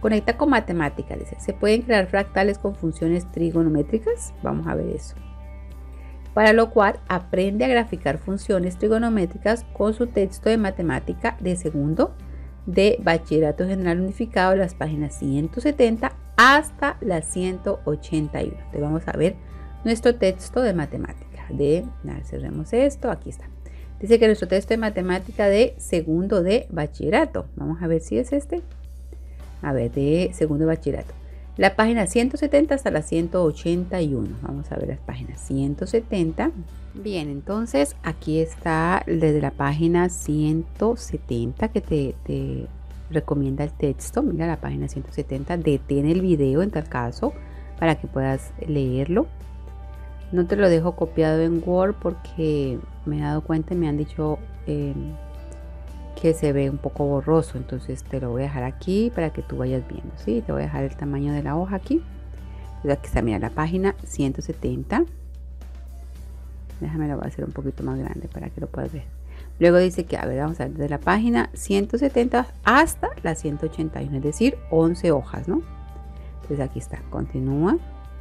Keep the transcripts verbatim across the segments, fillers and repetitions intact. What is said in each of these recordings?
Conecta con matemáticas, dice. ¿Se pueden crear fractales con funciones trigonométricas? Vamos a ver eso. Para lo cual, aprende a graficar funciones trigonométricas con su texto de matemática de segundo de Bachillerato General Unificado, de las páginas ciento setenta hasta las ciento ochenta y uno. Entonces vamos a ver nuestro texto de matemática. De, nada, cerremos esto, aquí está. Dice que nuestro texto de matemática de segundo de bachillerato. Vamos a ver si es este. A ver, de segundo de bachillerato. La página ciento setenta hasta la ciento ochenta y uno. Vamos a ver las páginas ciento setenta. Bien, entonces aquí está desde la página ciento setenta que te, te recomienda el texto. Mira la página ciento setenta. Detén el video en tal caso para que puedas leerlo. No te lo dejo copiado en Word porque me he dado cuenta y me han dicho eh, que se ve un poco borroso. Entonces te lo voy a dejar aquí para que tú vayas viendo. ¿Sí? Te voy a dejar el tamaño de la hoja aquí. Entonces aquí está, mira, la página ciento setenta. Déjame lo voy a hacer un poquito más grande para que lo puedas ver. Luego dice que, a ver, vamos a ver, desde la página ciento setenta hasta la ciento ochenta y uno, es decir, once hojas, ¿no? Entonces aquí está, continúa.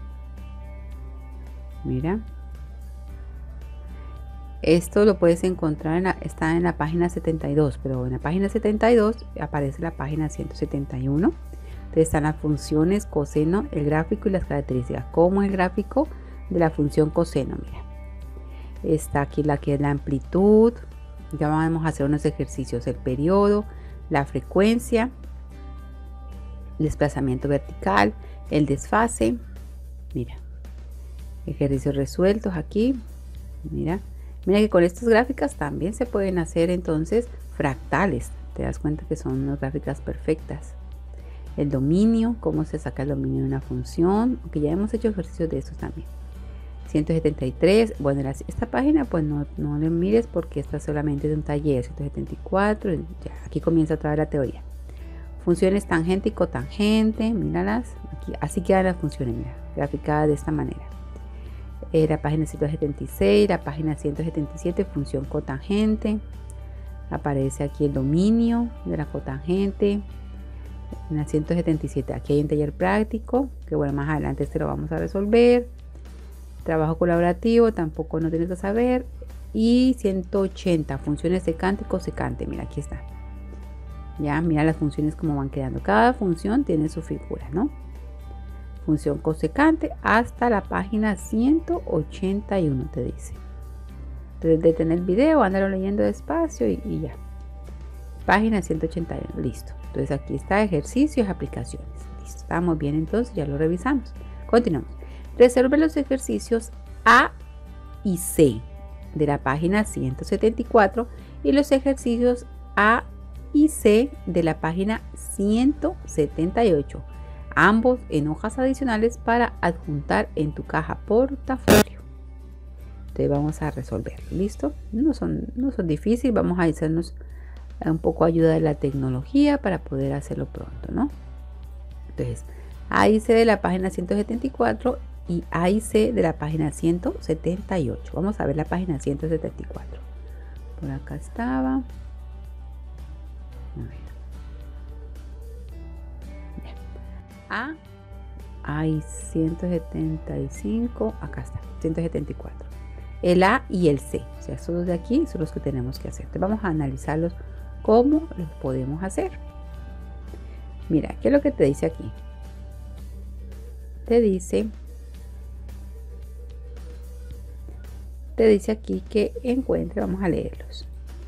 Mira, esto lo puedes encontrar, en la, está en la página setenta y dos, pero en la página setenta y dos aparece la página ciento setenta y uno. Entonces están las funciones coseno, el gráfico y las características, como el gráfico de la función coseno. Mira, está aquí la que es la amplitud, ya vamos a hacer unos ejercicios, el periodo, la frecuencia, el desplazamiento vertical, el desfase. Mira, ejercicios resueltos aquí. Mira, mira que con estas gráficas también se pueden hacer entonces fractales. Te das cuenta que son unas gráficas perfectas. El dominio, cómo se saca el dominio de una función, aunque ya hemos hecho ejercicios de estos también. ciento setenta y tres, bueno, esta página pues no, no le mires porque esta solamente es de un taller. Ciento setenta y cuatro, ya, aquí comienza otra vez la teoría. Funciones tangente y cotangente, míralas, aquí, así quedan las funciones, mira, graficadas de esta manera. Eh, la página ciento setenta y seis, la página ciento setenta y siete, función cotangente. Aparece aquí el dominio de la cotangente. En la ciento setenta y siete, aquí hay un taller práctico, que bueno, más adelante este lo vamos a resolver. Trabajo colaborativo, tampoco no tienes que saber. Y ciento ochenta, funciones secante y cosecante. Mira, aquí está. Ya, mira las funciones como van quedando. Cada función tiene su figura, ¿no? Función cosecante hasta la página ciento ochenta y uno te dice. Entonces detener el video, ándalo leyendo despacio y, y ya. Página ciento ochenta y uno, listo. Entonces aquí está ejercicios, aplicaciones. Listo, estamos bien, entonces ya lo revisamos. Continuamos. Resuelve los ejercicios A y C de la página ciento setenta y cuatro y los ejercicios A y C de la página ciento setenta y ocho. Ambos en hojas adicionales para adjuntar en tu caja portafolio. Entonces vamos a resolverlo, ¿listo? No son, no son difíciles, vamos a hacernos un poco ayuda de la tecnología para poder hacerlo pronto, ¿no? Entonces, A y C de la página ciento setenta y cuatro y A y C de la página ciento setenta y ocho. Vamos a ver la página ciento setenta y cuatro. Por acá estaba. A ver. A, hay ciento setenta y cinco, acá está, ciento setenta y cuatro. El A y el C, o sea, estos dos de aquí son los que tenemos que hacer. Entonces vamos a analizarlos, cómo los podemos hacer. Mira, ¿qué es lo que te dice aquí? Te dice, te dice aquí que encuentre, vamos a leerlos.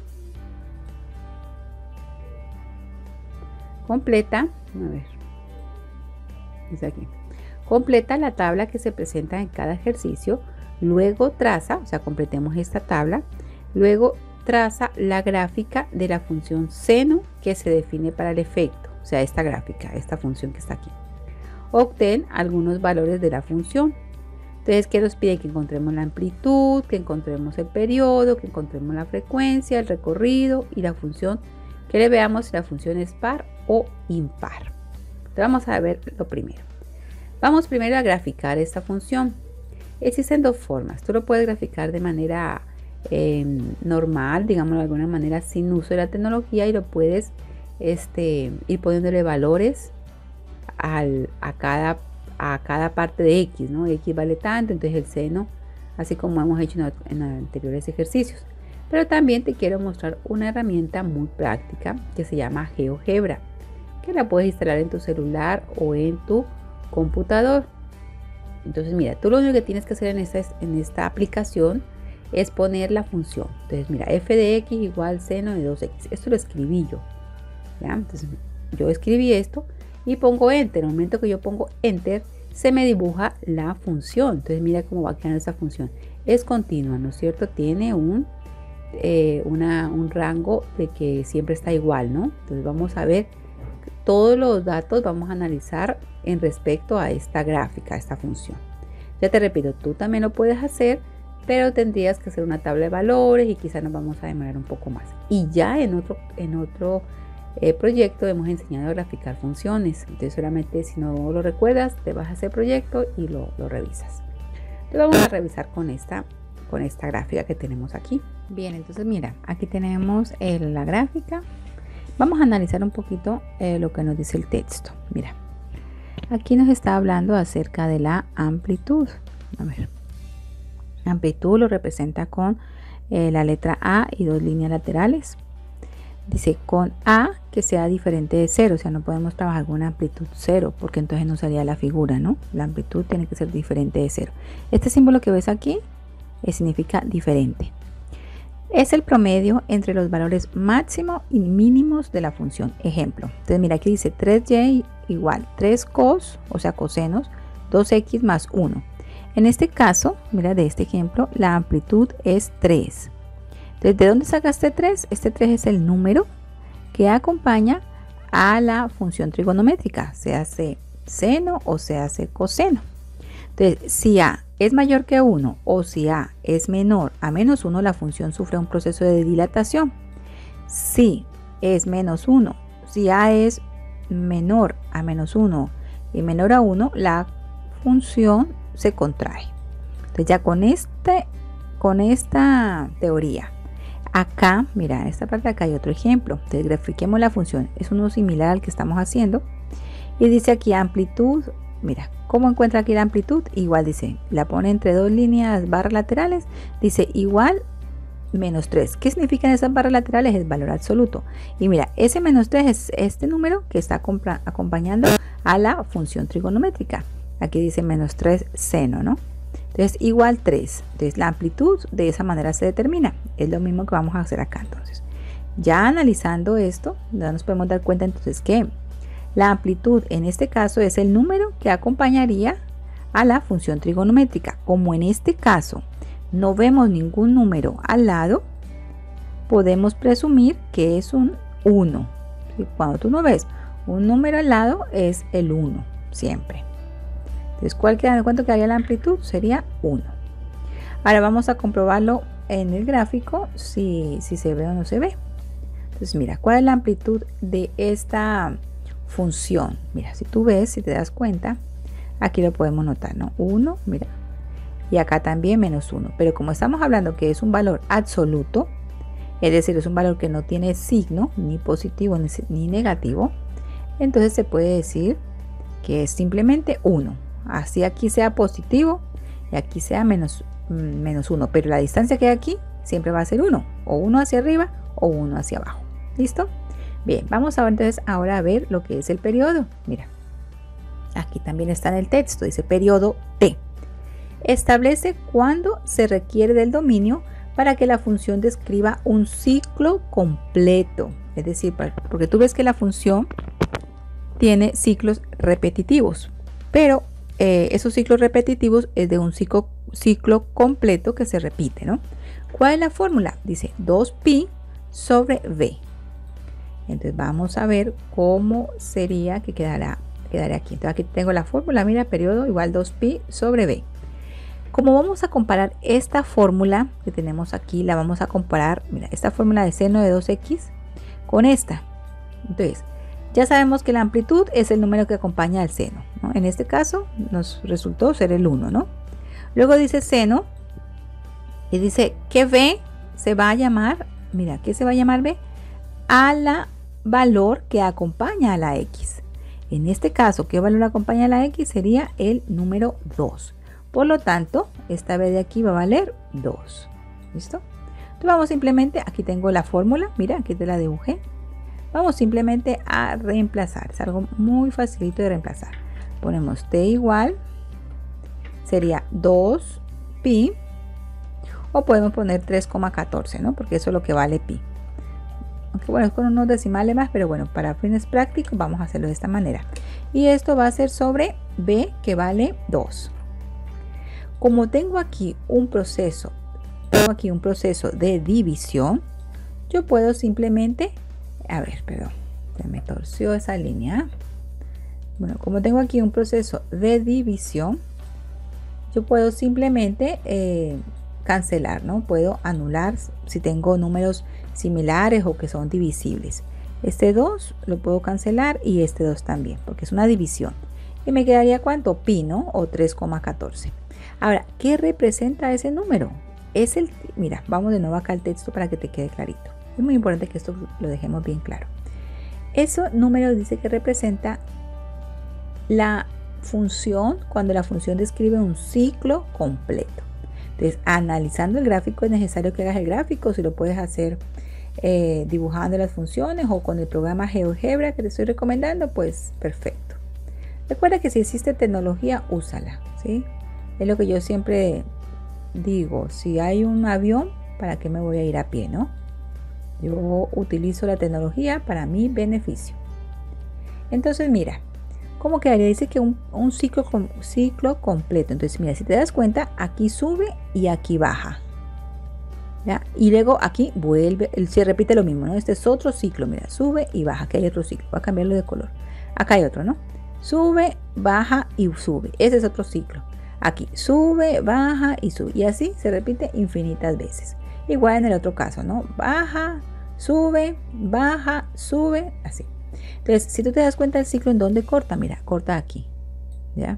Completa, a ver. Dice aquí, completa la tabla que se presenta en cada ejercicio, luego traza, o sea, completemos esta tabla, luego traza la gráfica de la función seno que se define para el efecto, o sea, esta gráfica, esta función que está aquí. Obtén algunos valores de la función. Entonces, ¿qué nos pide? Que encontremos la amplitud, que encontremos el periodo, que encontremos la frecuencia, el recorrido y la función, que le veamos si la función es par o impar. Vamos a ver lo primero. Vamos primero a graficar esta función. Existen dos formas. Tú lo puedes graficar de manera eh, normal, digamos de alguna manera sin uso de la tecnología, y lo puedes este, ir poniéndole valores al, a, cada, a cada parte de X, ¿no? X vale tanto, entonces el seno, así como hemos hecho en, en anteriores ejercicios. Pero también te quiero mostrar una herramienta muy práctica que se llama GeoGebra, que la puedes instalar en tu celular o en tu computador. Entonces mira, tú lo único que tienes que hacer en esta, en esta aplicación es poner la función. Entonces mira, f de x igual seno de dos x. Esto lo escribí yo, ¿ya? Entonces yo escribí esto y pongo enter. En el momento que yo pongo enter, se me dibuja la función. Entonces mira cómo va quedando esa función. Es continua, ¿no es cierto? Tiene un, eh, una, un rango de que siempre está igual, ¿no? Entonces vamos a ver todos los datos, vamos a analizar en respecto a esta gráfica, a esta función. Ya te repito, tú también lo puedes hacer, pero tendrías que hacer una tabla de valores y quizás nos vamos a demorar un poco más. Y ya en otro, en otro eh, proyecto hemos enseñado a graficar funciones. Entonces solamente si no lo recuerdas, te vas a hacer proyecto y lo, lo revisas. Entonces vamos a revisar con esta, con esta gráfica que tenemos aquí. Bien, entonces mira, aquí tenemos eh, la gráfica. Vamos a analizar un poquito eh, lo que nos dice el texto. Mira, aquí nos está hablando acerca de la amplitud. A ver, amplitud lo representa con eh, la letra A y dos líneas laterales. Dice con A que sea diferente de cero, o sea, no podemos trabajar con una amplitud cero porque entonces no salía la figura, ¿no? La amplitud tiene que ser diferente de cero. Este símbolo que ves aquí eh, significa diferente. Es el promedio entre los valores máximo y mínimos de la función. Ejemplo, entonces mira aquí dice tres y igual tres cos, o sea cosenos, dos x más uno. En este caso, mira de este ejemplo, la amplitud es tres. Entonces, ¿de dónde sacaste tres? Este tres es el número que acompaña a la función trigonométrica, se hace seno o se hace coseno. Entonces, si A es mayor que uno o si A es menor a menos uno, la función sufre un proceso de dilatación. Si es menos uno, si A es menor a menos uno y menor a uno, la función se contrae. Entonces ya con, este, con esta teoría, acá, mira, en esta parte de acá hay otro ejemplo. Entonces grafiquemos la función, es uno similar al que estamos haciendo. Y dice aquí amplitud, mira, ¿cómo encuentra aquí la amplitud? Igual dice, la pone entre dos líneas barras laterales, dice igual menos tres. ¿Qué significan esas barras laterales? Es valor absoluto. Y mira, ese menos tres es este número que está acompañando a la función trigonométrica. Aquí dice menos tres seno, ¿no? Entonces igual tres. Entonces la amplitud de esa manera se determina. Es lo mismo que vamos a hacer acá. Entonces, ya analizando esto, ya nos podemos dar cuenta entonces que la amplitud en este caso es el número que acompañaría a la función trigonométrica. Como en este caso no vemos ningún número al lado, podemos presumir que es un uno. Cuando tú no ves un número al lado, es el uno siempre. Entonces, ¿cuál queda? ¿Cuánto quedaría la amplitud? Sería uno. Ahora vamos a comprobarlo en el gráfico si, si se ve o no se ve. Entonces, mira, ¿cuál es la amplitud de esta función? Mira, si tú ves, si te das cuenta, aquí lo podemos notar, ¿no? uno, mira. Y acá también menos uno. Pero como estamos hablando que es un valor absoluto, es decir, es un valor que no tiene signo, ni positivo ni, ni negativo, entonces se puede decir que es simplemente uno. Así aquí sea positivo y aquí sea menos, menos uno. Pero la distancia que hay aquí siempre va a ser uno. O uno hacia arriba o uno hacia abajo. ¿Listo? Bien, vamos a ver entonces ahora a ver lo que es el periodo. Mira, aquí también está en el texto, dice periodo T. Establece cuándo se requiere del dominio para que la función describa un ciclo completo. Es decir, porque tú ves que la función tiene ciclos repetitivos, pero eh, esos ciclos repetitivos es de un ciclo, ciclo completo que se repite, ¿no? ¿Cuál es la fórmula? Dice dos pi sobre v. Entonces vamos a ver cómo sería que quedará, quedará aquí. Entonces aquí tengo la fórmula, mira, periodo igual dos pi sobre v. Como vamos a comparar esta fórmula que tenemos aquí, la vamos a comparar, mira, esta fórmula de seno de dos x con esta. Entonces, ya sabemos que la amplitud es el número que acompaña al seno, ¿no? En este caso nos resultó ser el uno, ¿no? Luego dice seno y dice que v se va a llamar, mira, ¿qué se va a llamar v? A la valor que acompaña a la x. En este caso, ¿qué valor acompaña a la X? Sería el número dos. Por lo tanto, esta B de aquí va a valer dos. ¿Listo? Entonces vamos simplemente, aquí tengo la fórmula, mira, aquí te la dibujé. Vamos simplemente a reemplazar, es algo muy facilito de reemplazar. Ponemos T igual, sería dos pi, o podemos poner tres coma catorce, ¿no? Porque eso es lo que vale pi. Aunque bueno, es con unos decimales más, pero bueno, para fines prácticos vamos a hacerlo de esta manera. Y esto va a ser sobre B, que vale dos. Como tengo aquí un proceso, tengo aquí un proceso de división, yo puedo simplemente, a ver, perdón, se me torció esa línea. Bueno, como tengo aquí un proceso de división, yo puedo simplemente eh, cancelar, ¿no? Puedo anular si tengo números similares o que son divisibles. Este dos lo puedo cancelar y este dos también, porque es una división. Y me quedaría ¿cuánto? Pi, ¿no? O tres coma catorce. Ahora, ¿qué representa ese número? Es el, mira, vamos de nuevo acá al texto para que te quede clarito. Es muy importante que esto lo dejemos bien claro. Ese número dice que representa la función cuando la función describe un ciclo completo. Entonces, analizando el gráfico, es necesario que hagas el gráfico. Si lo puedes hacer eh, dibujando las funciones o con el programa GeoGebra que te estoy recomendando, pues perfecto. Recuerda que si existe tecnología, úsala, ¿sí? Es lo que yo siempre digo, si hay un avión, ¿para qué me voy a ir a pie, no? Yo utilizo la tecnología para mi beneficio. Entonces, mira, ¿cómo quedaría? Dice que un, un ciclo, ciclo completo. Entonces, mira, si te das cuenta, aquí sube y aquí baja. ¿Ya? Y luego aquí vuelve, se repite lo mismo, ¿no? Este es otro ciclo, mira, sube y baja. Aquí hay otro ciclo, voy a cambiarlo de color. Acá hay otro, ¿no? Sube, baja y sube. Ese es otro ciclo. Aquí sube, baja y sube. Y así se repite infinitas veces. Igual en el otro caso, ¿no? Baja, sube, baja, sube, así. Entonces, si tú te das cuenta del ciclo, ¿en dónde corta? Mira, corta aquí, ¿ya?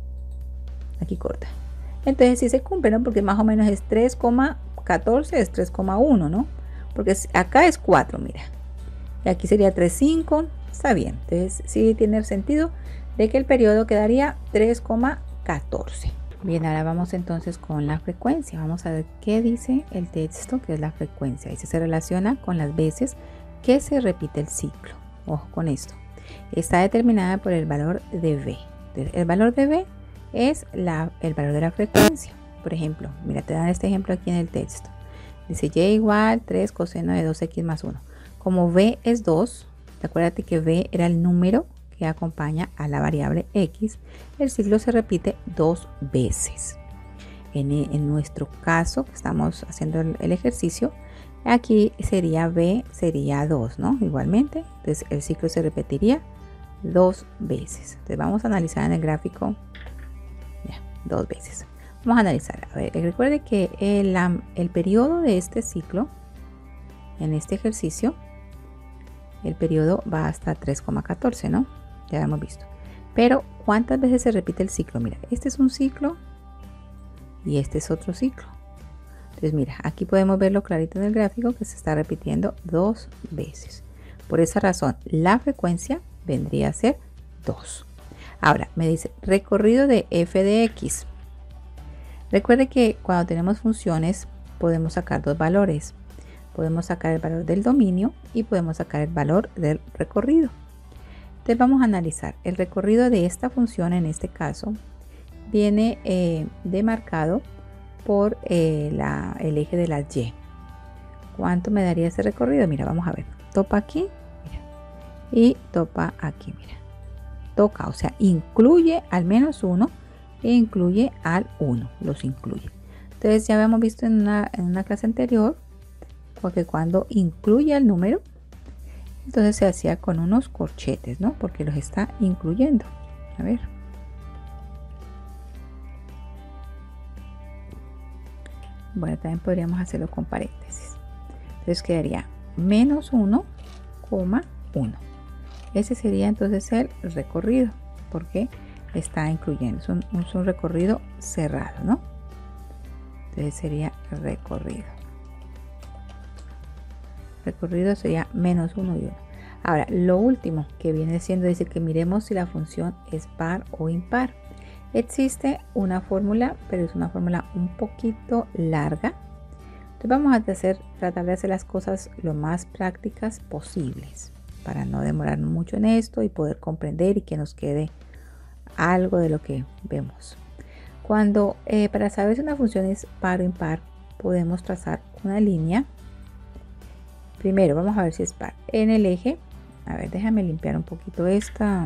Aquí corta. Entonces, sí se cumple, ¿no? Porque más o menos es tres coma catorce, es tres coma uno, ¿no? Porque acá es cuatro, mira. Y aquí sería tres coma cinco, está bien. Entonces, sí tiene sentido de que el periodo quedaría tres coma catorce. Bien, ahora vamos entonces con la frecuencia. Vamos a ver qué dice el texto, que es la frecuencia. Y se relaciona con las veces que se repite el ciclo. Ojo con esto. Está determinada por el valor de V. El valor de V es la, el valor de la frecuencia. Por ejemplo, mira, te dan este ejemplo aquí en el texto. Dice y igual tres coseno de dos x más uno. Como V es dos, acuérdate que V era el número que acompaña a la variable X. El ciclo se repite dos veces. En, en nuestro caso, que estamos haciendo el, el ejercicio, aquí sería V, sería dos, ¿no? Igualmente, entonces el ciclo se repetiría dos veces. Entonces vamos a analizar en el gráfico, ya, dos veces. Vamos a analizar. A ver, recuerde que el, el periodo de este ciclo, en este ejercicio, el periodo va hasta tres coma catorce, ¿no? Ya lo hemos visto. Pero, ¿cuántas veces se repite el ciclo? Mira, este es un ciclo y este es otro ciclo. Entonces, mira, aquí podemos verlo clarito en el gráfico que se está repitiendo dos veces. Por esa razón, la frecuencia vendría a ser dos. Ahora, me dice recorrido de f de x. Recuerde que cuando tenemos funciones, podemos sacar dos valores. Podemos sacar el valor del dominio y podemos sacar el valor del recorrido. Entonces vamos a analizar. El recorrido de esta función, en este caso, viene eh, demarcado por eh, la, el eje de las y. ¿Cuánto me daría ese recorrido? Mira, vamos a ver. Topa aquí, mira, y topa aquí, mira. Toca, o sea, incluye al menos uno e incluye al uno, los incluye. Entonces ya habíamos visto en una, en una clase anterior, porque cuando incluye el número, entonces se hacía con unos corchetes, ¿no? Porque los está incluyendo. A ver. Bueno, también podríamos hacerlo con paréntesis. Entonces quedaría menos uno, uno. Ese sería entonces el recorrido, porque está incluyendo. Es un, es un recorrido cerrado, ¿no? Entonces sería recorrido. Recorrido sería menos uno y uno. Ahora, lo último que viene siendo, dice que miremos si la función es par o impar. Existe una fórmula, pero es una fórmula un poquito larga. Entonces vamos a hacer, tratar de hacer las cosas lo más prácticas posibles para no demorar mucho en esto y poder comprender y que nos quede algo de lo que vemos. Cuando, eh, para saber si una función es par o impar, podemos trazar una línea. Primero vamos a ver si es par. En el eje, a ver, déjame limpiar un poquito esta,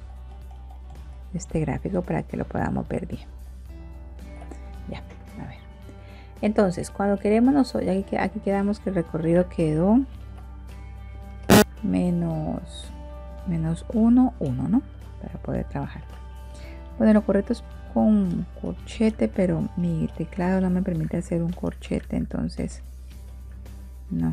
este gráfico para que lo podamos ver bien. Ya, a ver. Entonces, cuando queremos nosotros, aquí, aquí quedamos que el recorrido quedó menos, menos uno, uno, ¿no? Para poder trabajar. Bueno, lo correcto es con corchete, pero mi teclado no me permite hacer un corchete, entonces no.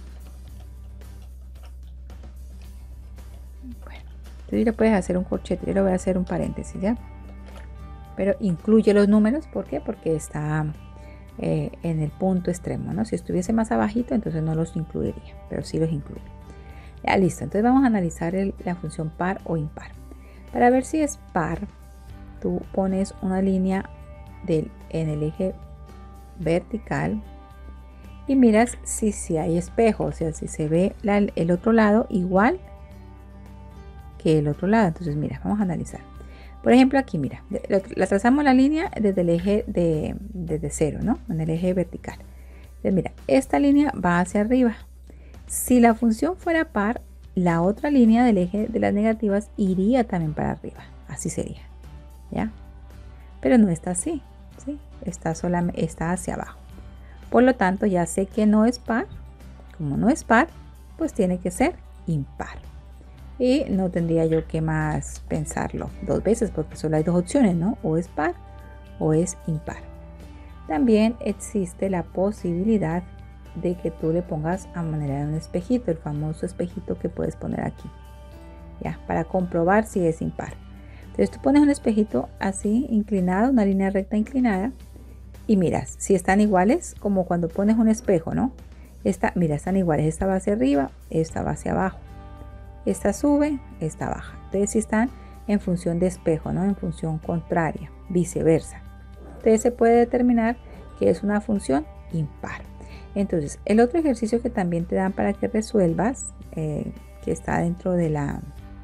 Bueno, entonces le puedes hacer un corchete, yo le voy a hacer un paréntesis, ¿ya? Pero incluye los números, ¿por qué? Porque está eh, en el punto extremo, ¿no? Si estuviese más abajito, entonces no los incluiría, pero sí los incluye. Ya, listo. Entonces vamos a analizar el, la función par o impar. Para ver si es par, tú pones una línea del, en el eje vertical y miras si, si hay espejo, o sea, si se ve la, el otro lado igual que el otro lado. Entonces, mira, vamos a analizar. Por ejemplo, aquí, mira, la trazamos la línea desde el eje de, desde cero, ¿no? En el eje vertical. Entonces, mira, esta línea va hacia arriba. Si la función fuera par, la otra línea del eje de las negativas iría también para arriba. Así sería, ¿ya? Pero no está así, ¿sí? Está, solamente, está hacia abajo. Por lo tanto, ya sé que no es par. Como no es par, pues tiene que ser impar. Y no tendría yo que más pensarlo dos veces porque solo hay dos opciones, ¿no? O es par o es impar. También existe la posibilidad de que tú le pongas a manera de un espejito, el famoso espejito que puedes poner aquí, ya, para comprobar si es impar. Entonces tú pones un espejito así inclinado, una línea recta inclinada, y miras si están iguales, como cuando pones un espejo, ¿no? Esta, mira, están iguales, esta va hacia arriba, esta va hacia abajo, esta sube, esta baja. Entonces si están en función de espejo, ¿no? En función contraria, viceversa. Entonces se puede determinar que es una función impar. Entonces, el otro ejercicio que también te dan para que resuelvas, eh, que está dentro de la,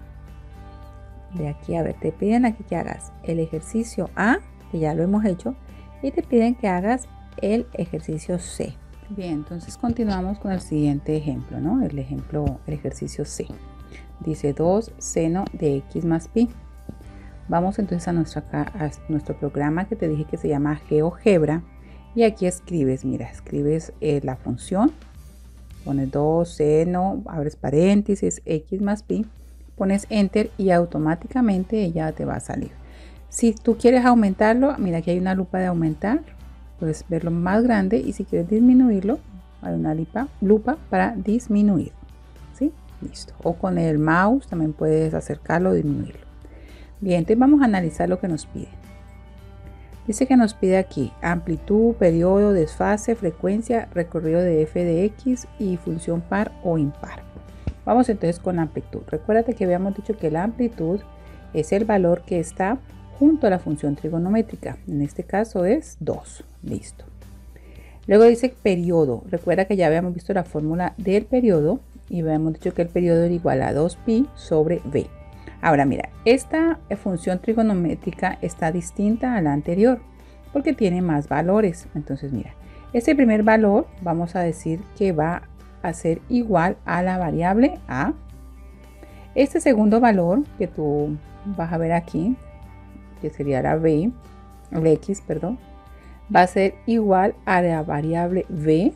de aquí, a ver, te piden aquí que hagas el ejercicio A, que ya lo hemos hecho, y te piden que hagas el ejercicio C. Bien, entonces continuamos con el siguiente ejemplo, ¿no? El ejemplo, el ejercicio C. Dice dos seno de x más pi. Vamos entonces a, nuestra, a nuestro programa que te dije que se llama GeoGebra. Y aquí escribes, mira, escribes eh, la función, pones dos seno, abres paréntesis, x más pi, pones enter y automáticamente ella te va a salir. Si tú quieres aumentarlo, mira, aquí hay una lupa de aumentar, puedes verlo más grande, y si quieres disminuirlo, hay una lupa, lupa para disminuir, ¿sí? Listo. O con el mouse también puedes acercarlo o disminuirlo. Bien, entonces vamos a analizar lo que nos pide. Dice que nos pide aquí amplitud, periodo, desfase, frecuencia, recorrido de f de x y función par o impar. Vamos entonces con la amplitud. Recuérdate que habíamos dicho que la amplitud es el valor que está junto a la función trigonométrica. En este caso es dos. Listo. Luego dice periodo. Recuerda que ya habíamos visto la fórmula del periodo y habíamos dicho que el periodo era igual a dos pi sobre v. Ahora mira, esta función trigonométrica está distinta a la anterior porque tiene más valores. Entonces mira, este primer valor vamos a decir que va a ser igual a la variable a. Este segundo valor que tú vas a ver aquí, que sería la v, el x, perdón, va a ser igual a la variable v.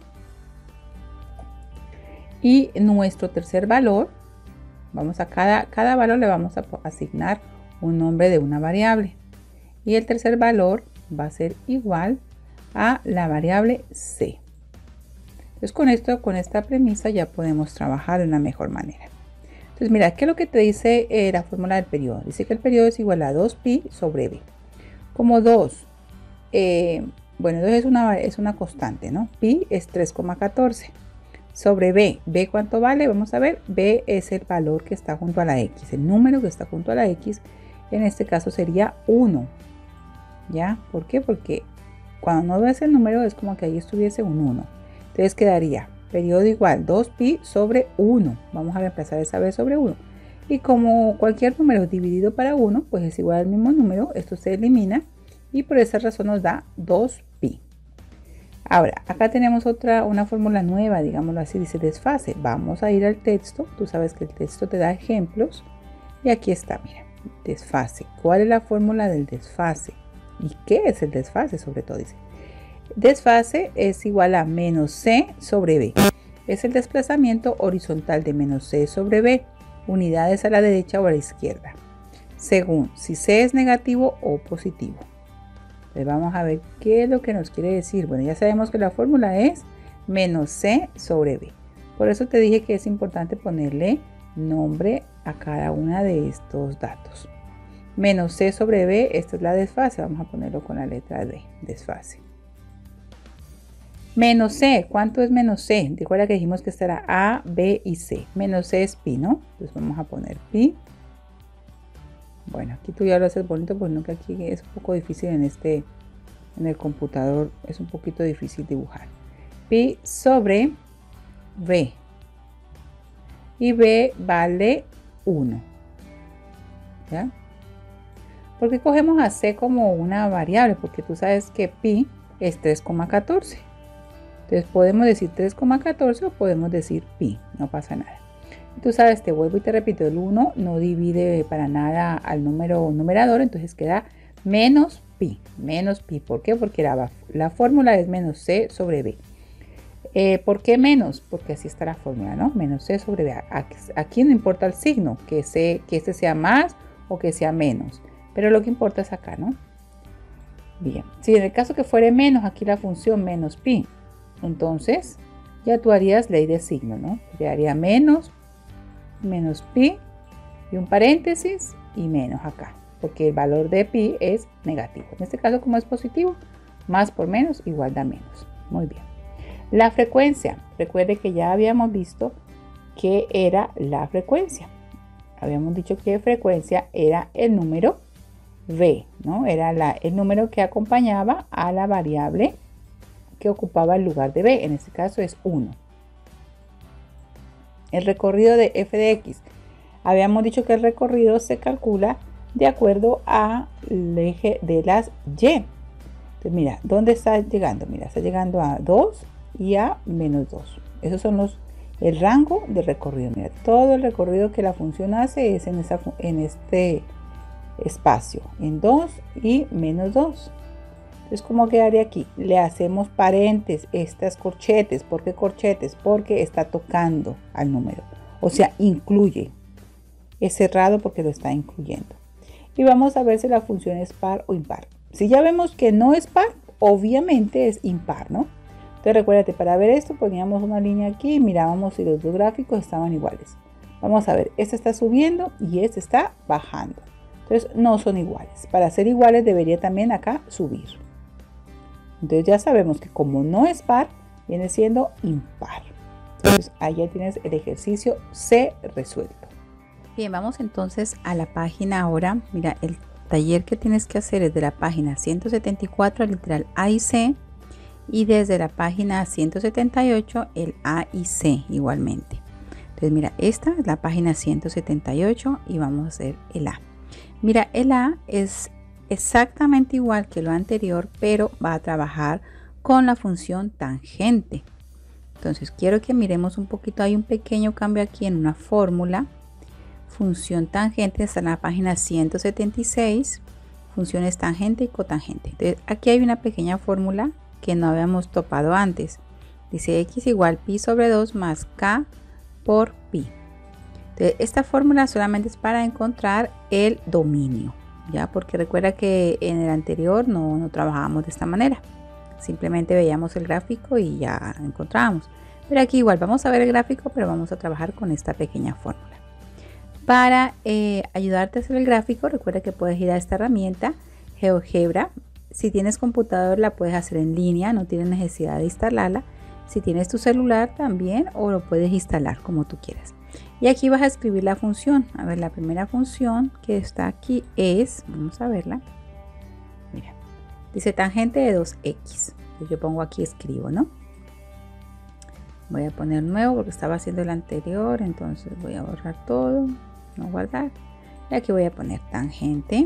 Y nuestro tercer valor, vamos a cada, cada valor le vamos a asignar un nombre de una variable. Y el tercer valor va a ser igual a la variable c. Entonces con esto, con esta premisa ya podemos trabajar de una mejor manera. Entonces mira, ¿qué es lo que te dice eh, la fórmula del periodo? Dice que el periodo es igual a dos pi sobre v. Como dos, eh, bueno, dos es una, es una constante, ¿no? Pi es tres coma catorce. sobre B. ¿B cuánto vale? Vamos a ver. B es el valor que está junto a la X, el número que está junto a la X. En este caso sería uno. ¿Ya? ¿Por qué? Porque cuando no ves el número es como que ahí estuviese un uno. Entonces quedaría periodo igual dos pi sobre uno. Vamos a reemplazar esa B sobre uno. Y como cualquier número dividido para uno, pues es igual al mismo número. Esto se elimina y por esa razón nos da dos pi. Ahora, acá tenemos otra, una fórmula nueva, digámoslo así, dice desfase. Vamos a ir al texto. Tú sabes que el texto te da ejemplos. Y aquí está, mira, desfase. ¿Cuál es la fórmula del desfase? ¿Y qué es el desfase? Sobre todo dice, desfase es igual a menos C sobre B. Es el desplazamiento horizontal de menos C sobre B. Unidades a la derecha o a la izquierda. Según si C es negativo o positivo. Entonces vamos a ver qué es lo que nos quiere decir. Bueno, ya sabemos que la fórmula es menos C sobre B. Por eso te dije que es importante ponerle nombre a cada una de estos datos. Menos C sobre B, esta es la desfase. Vamos a ponerlo con la letra D, desfase. Menos C, ¿cuánto es menos C? Recuerda que dijimos que estará A, B y C. Menos C es pi, ¿no? Entonces vamos a poner pi. Bueno, aquí tú ya lo haces bonito, pues no, que aquí es un poco difícil en este, en el computador, es un poquito difícil dibujar. Pi sobre B. Y B vale uno. ¿Ya? ¿Por qué cogemos a C como una variable? Porque tú sabes que pi es tres coma catorce. Entonces podemos decir tres coma catorce o podemos decir pi, no pasa nada. Tú sabes, te vuelvo y te repito, el uno no divide para nada al número numerador, entonces queda menos pi, menos pi. ¿Por qué? Porque la, la fórmula es menos C sobre B. Eh, ¿Por qué menos? Porque así está la fórmula, ¿no? Menos C sobre B. Aquí, aquí no importa el signo, que, C, que este sea más o que sea menos, pero lo que importa es acá, ¿no? Bien, si en el caso que fuere menos, aquí la función menos pi, entonces ya tú harías ley de signo, ¿no? Ya haría menos menos pi y un paréntesis y menos acá, porque el valor de pi es negativo. En este caso, como es positivo, más por menos igual da menos. Muy bien. La frecuencia, recuerde que ya habíamos visto que era la frecuencia. Habíamos dicho que frecuencia era el número V, ¿no? Era la, el número que acompañaba a la variable que ocupaba el lugar de B. En este caso es uno. El recorrido de f de x. Habíamos dicho que el recorrido se calcula de acuerdo al eje de las y. Entonces, mira, ¿dónde está llegando? Mira, está llegando a dos y a menos dos. Esos son los, el rango de recorrido. Mira, todo el recorrido que la función hace es en, esa, en este espacio, en dos y menos dos. Entonces, ¿cómo quedaría aquí? Le hacemos paréntesis, estas corchetes. ¿Por qué corchetes? Porque está tocando al número. O sea, incluye. Es cerrado porque lo está incluyendo. Y vamos a ver si la función es par o impar. Si ya vemos que no es par, obviamente es impar, ¿no? Entonces, recuérdate, para ver esto poníamos una línea aquí y mirábamos si los dos gráficos estaban iguales. Vamos a ver, este está subiendo y este está bajando. Entonces, no son iguales. Para ser iguales debería también acá subir. Entonces ya sabemos que como no es par, viene siendo impar. Entonces ahí ya tienes el ejercicio C resuelto. Bien, vamos entonces a la página ahora. Mira, el taller que tienes que hacer es de la página ciento setenta y cuatro, el literal A y C. Y desde la página ciento setenta y ocho, el A y C igualmente. Entonces mira, esta es la página ciento setenta y ocho y vamos a hacer el A. Mira, el A es exactamente igual que lo anterior, pero va a trabajar con la función tangente. Entonces quiero que miremos un poquito, hay un pequeño cambio aquí en una fórmula. Función tangente está en la página ciento setenta y seis, funciones tangente y cotangente. Entonces aquí hay una pequeña fórmula que no habíamos topado antes. Dice x igual pi sobre dos más k por pi. Entonces esta fórmula solamente es para encontrar el dominio. Ya, porque recuerda que en el anterior no, no trabajábamos de esta manera, simplemente veíamos el gráfico y ya encontrábamos, pero aquí igual vamos a ver el gráfico, pero vamos a trabajar con esta pequeña fórmula. Para eh, ayudarte a hacer el gráfico, recuerda que puedes ir a esta herramienta GeoGebra. Si tienes computador la puedes hacer en línea, no tienes necesidad de instalarla, Si tienes tu celular también, o lo puedes instalar como tú quieras. Y aquí vas a escribir la función. A ver, la primera función que está aquí es, vamos a verla. Mira, dice tangente de dos equis. Entonces yo pongo aquí, escribo, ¿no? Voy a poner nuevo porque estaba haciendo el anterior, entonces voy a borrar todo, no guardar. Y aquí voy a poner tangente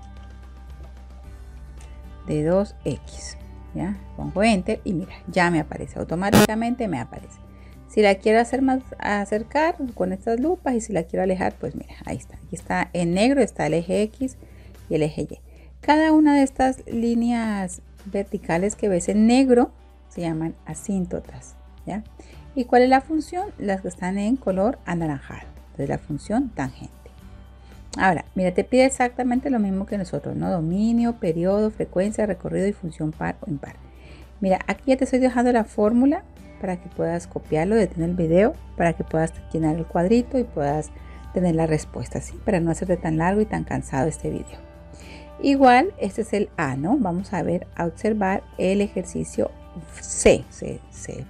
de dos equis. Ya, pongo enter y mira, ya me aparece, automáticamente me aparece. Si la quiero hacer más acercar con estas lupas, y si la quiero alejar, pues mira, ahí está. Aquí está en negro, está el eje X y el eje Y. Cada una de estas líneas verticales que ves en negro se llaman asíntotas, ¿ya? ¿Y cuál es la función? Las que están en color anaranjado. Entonces la función tangente. Ahora, mira, te pide exactamente lo mismo que nosotros, ¿no? Dominio, periodo, frecuencia, recorrido y función par o impar. Mira, aquí ya te estoy dejando la fórmula para que puedas copiarlo, detener el video, para que puedas llenar el cuadrito y puedas tener la respuesta, ¿sí? Para no hacerte tan largo y tan cansado este video. Igual, este es el A, ¿no? Vamos a ver, a observar el ejercicio C. C, C.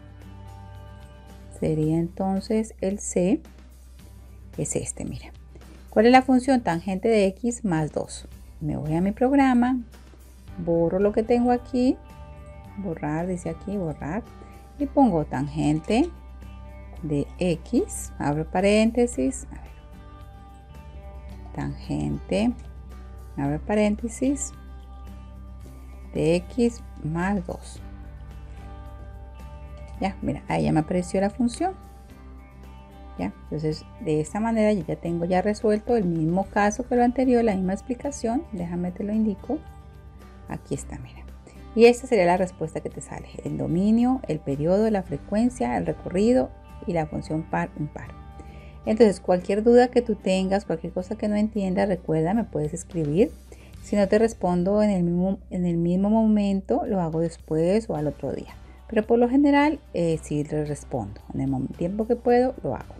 Sería entonces el C, es este, mira. ¿Cuál es la función? Tangente de X más dos. Me voy a mi programa, borro lo que tengo aquí, borrar, dice aquí, borrar. Y pongo tangente de X, abro paréntesis, a ver, tangente, abro paréntesis, de X más dos. Ya, mira, ahí ya me apareció la función. Ya, entonces de esta manera yo ya tengo ya resuelto el mismo caso que lo anterior, la misma explicación. Déjame te lo indico. Aquí está, mira. Y esta sería la respuesta que te sale: el dominio, el periodo, la frecuencia, el recorrido y la función par impar. Entonces, cualquier duda que tú tengas, cualquier cosa que no entiendas, recuerda, me puedes escribir. Si no te respondo en el mismo, en el mismo momento, lo hago después o al otro día. Pero por lo general, eh, si le respondo en el tiempo que puedo, lo hago.